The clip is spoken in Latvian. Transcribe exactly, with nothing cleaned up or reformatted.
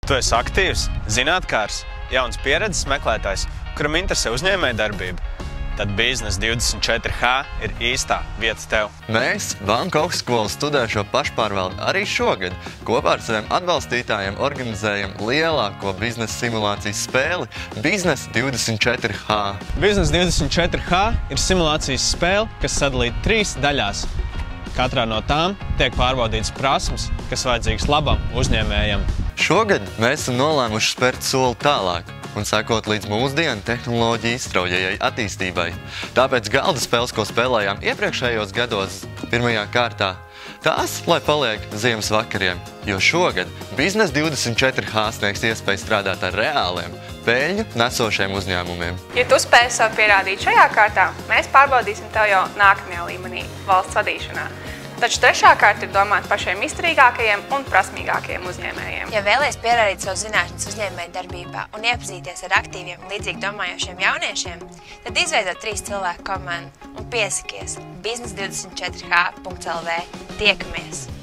Tu esi aktīvs, zinātkārs, jauns pieredzes meklētājs, kuram interesē uzņēmējdarbība. Tad Biznesa divdesmit četri H ir īstā vieta tev. Mēs, Banku augstskolas studējošo pašpārvaldi, arī šogad kopā ar saviem atbalstītājiem organizējam lielāko biznesa simulācijas spēli Biznesa divdesmit četri H. Biznesa divdesmit četri H ir simulācijas spēle, kas sadalīta trīs daļās. Katrā no tām tiek pārbaudītas prasmes, kas vajadzīgas labam uzņēmējam. Šogad mēs esam nolēmuši spērt soli tālāk un sekot līdz mūsdienu tehnoloģiju izstraujējai attīstībai. Tāpēc galda spēles, ko spēlējām iepriekšējos gados pirmajā kārtā, tās, lai paliek ziemas vakariem, jo šogad Biznesa divdesmit četri H sniegs iespēju strādāt ar reāliem, peļņu nesošiem uzņēmumiem. Ja tu spēj sev pierādīt šajā kārtā, mēs pārbaudīsim tev jau nākamajā līmenī, valsts vadīšanā. Taču trešā kārta ir domāta pašiem izturīgākajiem un prasmīgākajiem uzņēmējiem. Ja vēlies pierādīt savu zināšanas uzņēmēju darbībā un iepazīties ar aktīviem un līdzīgi domājošiem jauniešiem, tad izveido trīs cilvēku komandu un piesakies biznes divdesmit četri H punkt L V. Tiekamies!